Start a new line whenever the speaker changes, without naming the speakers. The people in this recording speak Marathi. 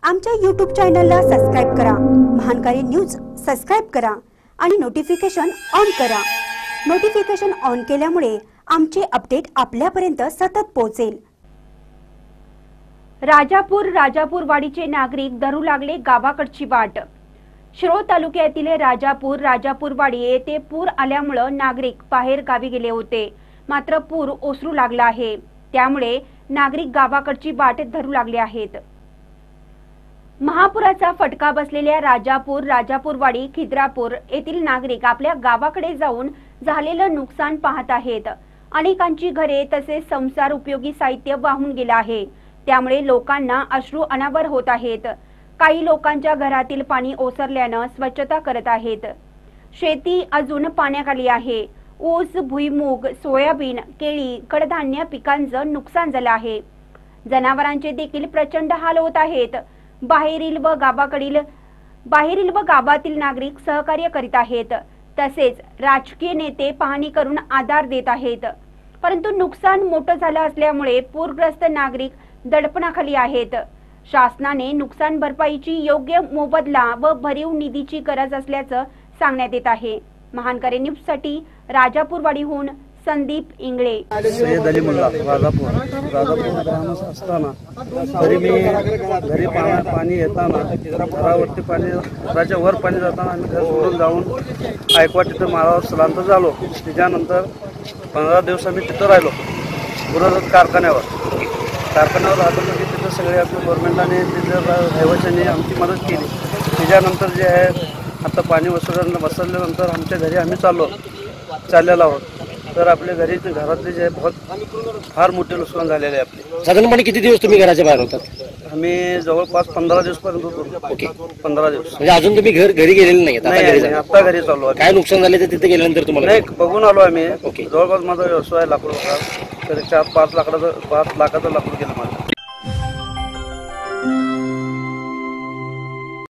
आमच्या यूट्यूब चॅनलला सबस्क्राइब करा, महानकारी न्यूज सबस्क्राइब करा आणि नोटिफिकेशन ऑन करा। नोटिफिकेशन ऑन केल्यामुळे आमचे अपडेट आपल्यापर्यंत सतत पोहोचेल। राजापूरवाडीचे नागरिक धरू लागले गावाकडची वाट। शिरोळ तालुक्यातील राजापूरवाडी येथे पूर आल्यामुळे नागरिक बाहेर गावी गेले होते, मात्र पूर ओसरू लागला आहे, त्यामुळे नागरिक गावाकडची वाट धरू लागले आहेत। महापुराचा फटका बसलेल्या राजापूरवाडी खिद्रापूर येथील नागरिक आपल्या गावाकडे जाऊन झालेलं नुकसान पाहत आहेत। अनेकांची घरे तसेच संसार उपयोगी साहित्य वाहून गेले आहे, त्यामुळे लोकांना अश्रू अनावर होत आहेत। काही लोकांच्या घरातील पाणी ओसरल्याने स्वच्छता करत आहेत। शेती अजून पाण्याखाली आहे। ऊस, भुईमूग, सोयाबीन, केळी, कडधान्य पिकांचं नुकसान झालं आहे। जनावरांचे देखील प्रचंड हाल होत आहेत। बाहेरील व गावातील नागरिक सहकार्य करीत आहेत, तसेच राजकीय नेते पाहणी करून आधार देत आहेत, परंतु नुकसान मोठं झालं असल्यामुळे पूरग्रस्त नागरिक दडपणाखाली आहेत। शासनाने नुकसान भरपाईची योग्य मोबदला व भरीव निधीची गरज असल्याचं सांगण्यात येत आहे। महानकारी न्यूज साठी राजापूरवाडीहून संदीप इंगळे।
सय्यद अली मुल्ला राजापूर असताना तरी मी घरी पाणी येताना घरावरती पाणी घराच्या वर पाणी जाताना आम्ही घर सोडून जाऊन आयकवाड तिथं माळावर स्थलांतर झालो। त्याच्यानंतर 15 दिवस आम्ही तिथं राहिलो बुरादत कारखान्यावर राहतो। म्हणजे तिथं सगळे आपल्या गव्हर्नमेंटाने तिथं रहिवाशांनी आमची मदत केली। त्याच्यानंतर जे आहे आता पाणी वसरल्यानंतर आमच्या घरी आम्ही चाललेलो आहोत। तर आपल्या घरातले जे फार मोठे नुकसान झालेले आहे। आपले
साधारणपणे किती दिवस तुम्ही घराच्या बाहेर होतात?
आम्ही जवळपास 15 दिवस पर्यंत होतो।
ओके,
15 दिवस
म्हणजे अजून तुम्ही घरी गेलेले नाही?
आता घरी चाललो।
काय नुकसान झाले ते तिथे गेल्यानंतर तुम्हाला?
नाही, बघून आलो आम्ही।
ओके,
जवळपास माझा व्यवसाय लाकूड होता, तर 4-5 लाखाचं लाकूड गेलं माझं।